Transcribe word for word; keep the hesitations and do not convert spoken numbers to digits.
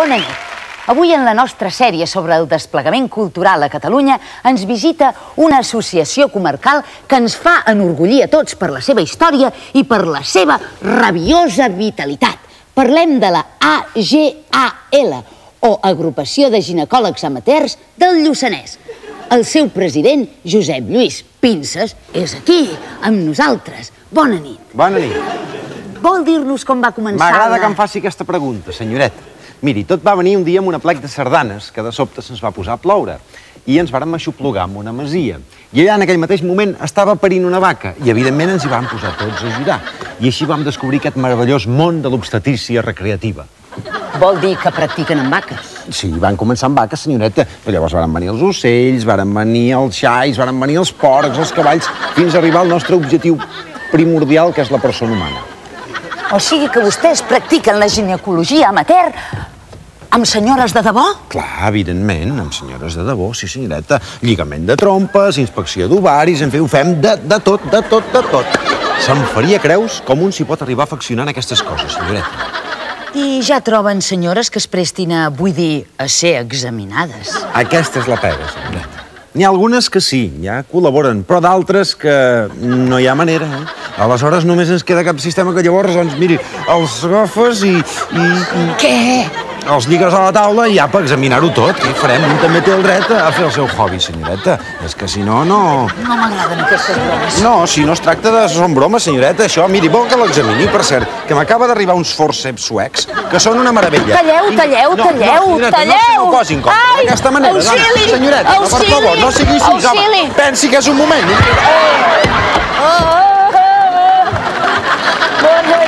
Bona nit. Avui en la nostra sèrie sobre el desplegament cultural a Catalunya ens visita una associació comarcal que ens fa enorgullir a tots per la seva història i per la seva rabiosa vitalitat. Parlem de la A G A L, o Agrupació de Ginecòlegs Amateurs del Lluçanès. El seu president, Josep Lluís Pinces, és aquí, amb nosaltres. Bona nit. Bona nit. Vol dir-nos com va començar la... M'agrada que em faci aquesta pregunta, senyoreta. Miri, tot va venir un dia amb una plec de sardanes, que de sobte se'ns va posar a ploure, i ens vàrem aixoplugar en una masia. I allà, en aquell mateix moment, estava parint una vaca, i evidentment ens hi vam posar tots a ajudar. I així vam descobrir aquest meravellós món de l'obstetrícia recreativa. Vol dir que practiquen amb vaques? Sí, van començar amb vaques, senyoreta, però llavors van venir els ocells, van venir els xais, van venir els porcs, els cavalls, fins a arribar al nostre objectiu primordial, que és la persona humana. O sigui que vostès practiquen la ginecologia amateur amb senyores de debò? Clar, evidentment, amb senyores de debò, sí, senyoreta. Lligament de trompes, inspecció d'ovaris, en fi, ho fem de, de tot, de tot, de tot. Se'm faria creus com un s'hi pot arribar a afeccionar en aquestes coses, senyoreta. I ja troben senyores que es prestin a, vull dir, a ser examinades. Aquesta és la pega, senyoreta. N'hi ha algunes que sí, ja col·laboren, però d'altres que no hi ha manera, eh? Aleshores només ens queda cap sistema que llavors, doncs, miri, els agafes i... i, i... Què? Els lligues a la taula i ja per examinar-ho tot. Què farem? Un també té el dret a fer el seu hobby, senyoreta. És que si no, no... No m'agraden aquestes bromes. No, si no es tracta de... Són bromes, senyoreta, això. Miri, vol que l'examini, per cert, que m'acaba d'arribar uns forceps suecs, que són una meravella. Talleu, talleu, no, talleu, no, senyoreta, talleu! No s'ho posi en compte d'aquesta manera. Auxili! Dona. Senyoreta, no, per favor, no sigui així. Auxili! Home. Pensi que és un moment. Oh, oh, oh, oh. Bona